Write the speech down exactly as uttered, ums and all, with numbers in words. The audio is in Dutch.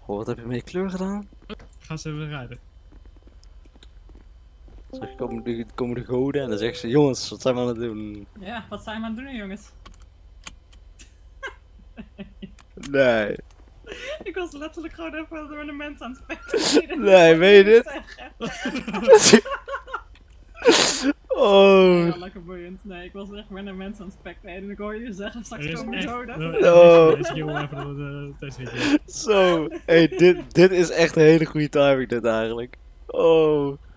Goh, wat heb je met je kleur gedaan? Gaan ze even rijden. Zeg, komen de, komen de goden en dan zeggen ze, jongens, wat zijn we aan het doen? Ja, wat zijn we aan het doen, jongens? Nee. Ik was letterlijk gewoon even door de mensen aan het specteren. Nee, weet je dit? Oh. Ja, lekker boeiend. Nee, ik was echt met een mensen aan het specteren en ik hoor je zeggen, straks Er is komen echt... doden. Oh. Deze jongen even de test. Zo, hey, dit, dit is echt een hele goede timing dit eigenlijk. Oh.